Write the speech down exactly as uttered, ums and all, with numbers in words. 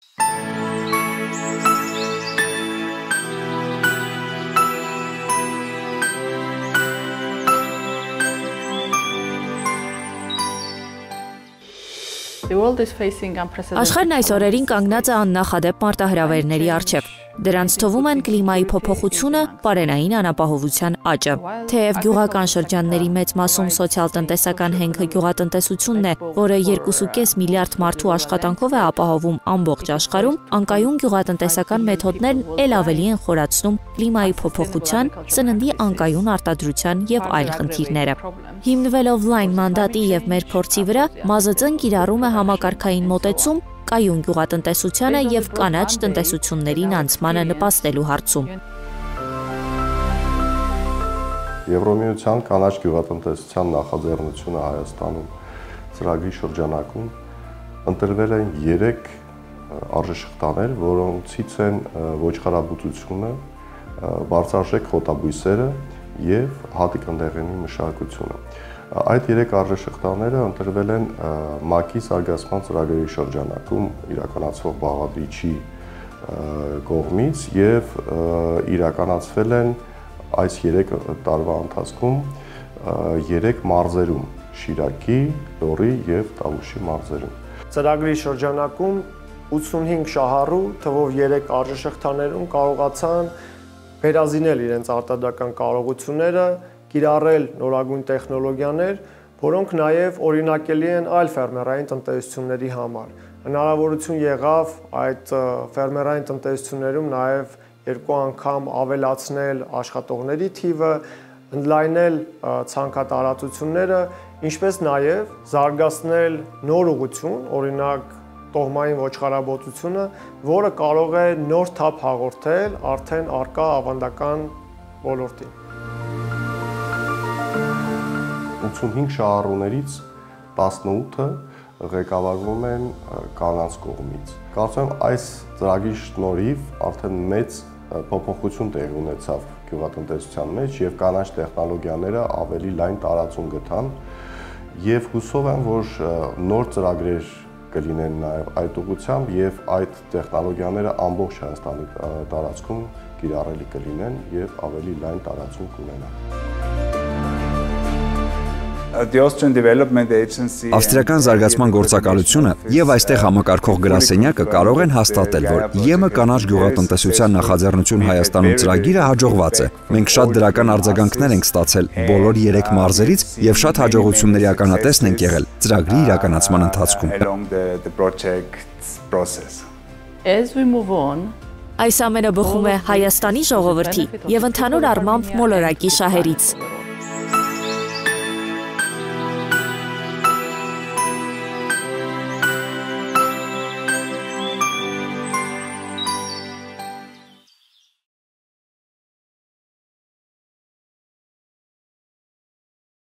Աշխարհն այս օրերին կանգնած է աննախադեպ մարտահրավերների առջև։ Դրանց թվում են կլիմայի փոփոխությունը, պարենային անապահովության աճը։ Թեև գյուղական շրջանների մեծ մասում սոցիալ-տնտեսական հենքը գյուղատնտեսությունն է, որը երկու կես միլիարդ մարդու աշխատանքով է ապահովում ամբողջ աշխարհում, անկայուն գյուղատնտեսական մեթոդներն էլ ավելի են խորացնում կլիմայի փոփոխության, սննդի անկայուն արտադրության եւ այլ խնդիրները։ Հիմնվելով լայն մանդատի եւ մեր փորձի վրա, ՄԱԶԾ-ն կիրառում է համակարգային մոտեցում կայուն գյուղատնտեսությանը եւ կանաչ տնտեսություններին անցմանը նպաստելու հարցում։ Եվրոմիության կանաչ գյուղատնտեսության նախաձեռնությունը Հայաստանում ծրագրի շրջանակում ընտրվել են երեք արժեշտներ, որոնցից են ոչխարաբուծությունը, բարձրաշեք խոտաբույսերը եւ հատիկնդեղենի մշակությունը։ Այդ երեք արժեշտները ընտրվել են ՄԱԿ-ի զարգացման ծրագրի շրջանակում իրականացվող բաղադրիչի կողմից եւ իրականացվել են այս երեք տարվա ընթացքում երեք մարզերում՝ Շիրակի, Լոռի եւ Տավուշի մարզերում։ Ծրագրի շրջանակում ութսունհինգ շահառու թվով երեք արժեշտներում կարողացան վերազինել իրենց արտադրական կարողությունները, կիրառել նորագույն տեխնոլոգիաներ, որոնք նաև օրինակելի են այլ ֆերմերային տնտեսությունների համար։ Հնարավորություն եղավ այդ ֆերմերային տնտեսություններում նաև երկու անգամ ավելացնել աշխատողների թիվը, ընդլայնել ցանքատարածությունները, ինչպես նաև զարգացնել նոր ուղղություն, օրինակ տոհմային ոչխարաբուծությունը, որը կարող է նոր թափ հաղորդել արդեն առկա ավանդական ոլորտին։ ութսունհինգ շահառուներից տասնութը ղեկավարվում են կանանց կողմից։ Կարծում եմ այս ծրագրի շնորհիվ արդեն մեծ փոփոխություն տեղի ունեցավ գյուղատնտեսության մեջ եւ կանաչ տեխնոլոգիաները ավելի լայն տարածում գտան եւ հուսով եմ, որ նոր ծրագրեր կլինեն նաեւ այդ ուղղությամբ եւ այդ տեխնոլոգիաները ամբողջ Հայաստանի տարածքում կիրառելի կլինեն եւ ավելի լայն տարածում կունենան։ Ավստրիական զարգացման գործակալությունը եւ այստեղ համակարգող գրասենյակը կարող են հաստատել, որ ԵՄ կանաչ գյուղատնտեսության նախաձեռնություն Հայաստանում ծրագիրը հաջողված է։ Մենք շատ դրական արձագանքներ ենք ստացել բոլոր երեք մարզերից եւ շատ հաջողությունների ականատեսն ենք եղել ծրագրի իրականացման ընթացքում։ Այս ամենը բխում է Հայաստանի ժողովրդի եւ ընդհանուր առմամբ մոլորակի շահերից։